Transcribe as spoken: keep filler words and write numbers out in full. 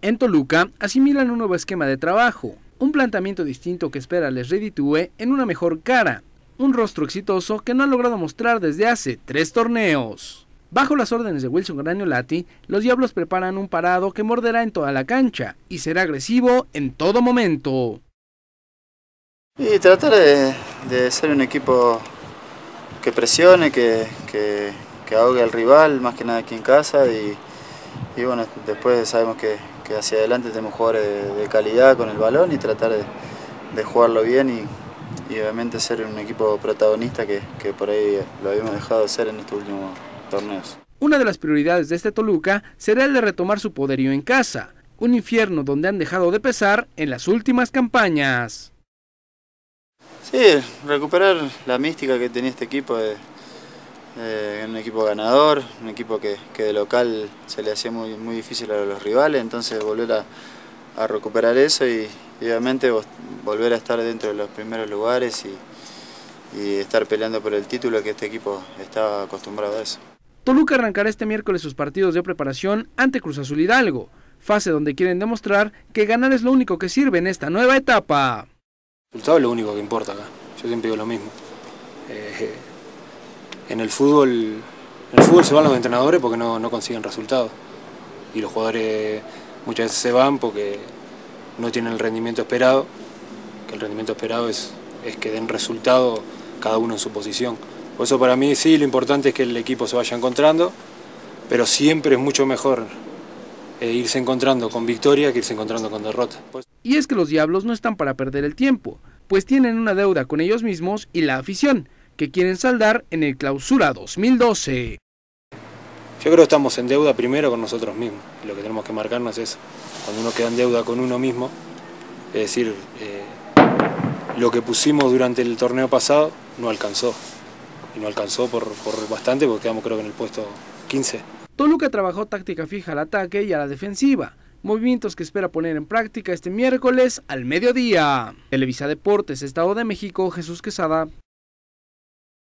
En Toluca asimilan un nuevo esquema de trabajo, un planteamiento distinto que espera les reditúe en una mejor cara, un rostro exitoso que no han logrado mostrar desde hace tres torneos. Bajo las órdenes de Wilson Graniolati, los Diablos preparan un parado que morderá en toda la cancha y será agresivo en todo momento. Y tratar de, de ser un equipo que presione, que, que, que ahogue al rival, más que nada aquí en casa, y, y bueno, después sabemos que, que hacia adelante tenemos jugadores de, de calidad con el balón y tratar de, de jugarlo bien y, y obviamente ser un equipo protagonista que, que por ahí lo habíamos dejado de ser en estos últimos torneos. Una de las prioridades de este Toluca será el de retomar su poderío en casa, un infierno donde han dejado de pesar en las últimas campañas. Sí, recuperar la mística que tenía este equipo, de, de un equipo ganador, un equipo que, que de local se le hacía muy, muy difícil a los rivales, entonces volver a, a recuperar eso y, y obviamente volver a estar dentro de los primeros lugares y, y estar peleando por el título, que este equipo estaba acostumbrado a eso. Toluca arrancará este miércoles sus partidos de preparación ante Cruz Azul Hidalgo, fase donde quieren demostrar que ganar es lo único que sirve en esta nueva etapa. El resultado es lo único que importa acá, yo siempre digo lo mismo. Eh, en el fútbol, en el fútbol se van los entrenadores porque no, no consiguen resultados y los jugadores muchas veces se van porque no tienen el rendimiento esperado, que el rendimiento esperado es, es que den resultado cada uno en su posición. Por eso para mí sí, lo importante es que el equipo se vaya encontrando, pero siempre es mucho mejor eh, irse encontrando con victoria que irse encontrando con derrota. Pues... Y es que los Diablos no están para perder el tiempo, pues tienen una deuda con ellos mismos y la afición, que quieren saldar en el Clausura dos mil doce. Yo creo que estamos en deuda primero con nosotros mismos, y lo que tenemos que marcarnos es, cuando uno queda en deuda con uno mismo, es decir, eh, lo que pusimos durante el torneo pasado no alcanzó, y no alcanzó por, por bastante porque quedamos creo que en el puesto quince. Toluca trabajó táctica fija al ataque y a la defensiva, movimientos que espera poner en práctica este miércoles al mediodía. Televisa Deportes, Estado de México, Jesús Quesada.